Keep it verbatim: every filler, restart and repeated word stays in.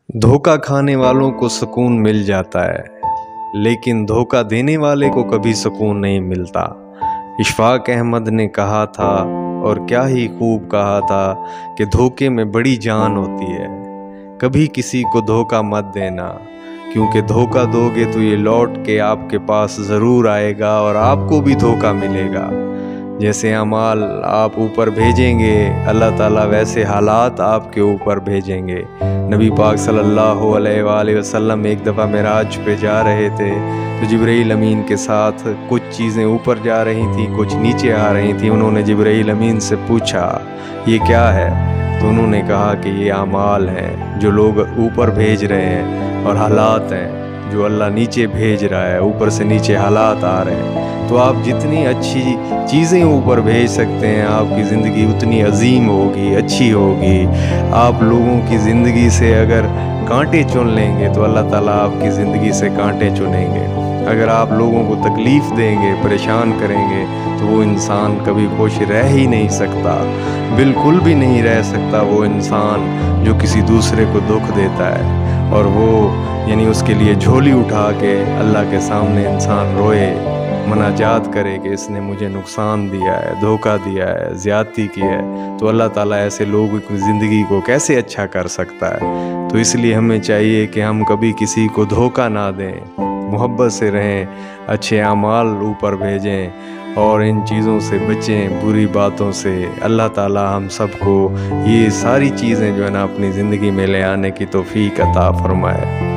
धोखा खाने वालों को सुकून मिल जाता है, लेकिन धोखा देने वाले को कभी सुकून नहीं मिलता। इशफाक अहमद ने कहा था, और क्या ही खूब कहा था, कि धोखे में बड़ी जान होती है। कभी किसी को धोखा मत देना, क्योंकि धोखा दोगे तो ये लौट के आपके पास ज़रूर आएगा और आपको भी धोखा मिलेगा। जैसे अमाल आप ऊपर भेजेंगे, अल्लाह ताला वैसे हालात आपके ऊपर भेजेंगे। नबी पाक सल्लल्लाहु अलैहि वसल्लम एक दफ़ा मेराज पे जा रहे थे, तो जिब्रील अमीन के साथ कुछ चीज़ें ऊपर जा रही थी, कुछ नीचे आ रही थी। उन्होंने जिब्रील अमीन से पूछा, ये क्या है? तो उन्होंने कहा कि ये अमाल हैं जो लोग ऊपर भेज रहे हैं, और हालात हैं जो अल्लाह नीचे भेज रहा है। ऊपर से नीचे हालात आ रहे हैं। तो आप जितनी अच्छी चीज़ें ऊपर भेज सकते हैं, आपकी ज़िंदगी उतनी अजीम होगी, अच्छी होगी। आप लोगों की ज़िंदगी से अगर कांटे चुन लेंगे तो अल्लाह ताला आपकी ज़िंदगी से कांटे चुनेंगे। अगर आप लोगों को तकलीफ़ देंगे, परेशान करेंगे, तो वो इंसान कभी खुश रह ही नहीं सकता। बिल्कुल भी नहीं रह सकता वो इंसान जो किसी दूसरे को दुख देता है, और वो यानी उसके लिए झोली उठा के अल्लाह के सामने इंसान रोए, मनाजात करे कि इसने मुझे नुकसान दिया है, धोखा दिया है, ज़्यादती की है। तो अल्लाह ताला ऐसे लोगों की ज़िंदगी को कैसे अच्छा कर सकता है? तो इसलिए हमें चाहिए कि हम कभी किसी को धोखा ना दें, मोहब्बत से रहें, अच्छे अमाल ऊपर भेजें और इन चीज़ों से बचें, बुरी बातों से। अल्लाह ताला हम सबको ये सारी चीज़ें जो है ना अपनी ज़िंदगी में ले आने की तौफीक अता फरमाए।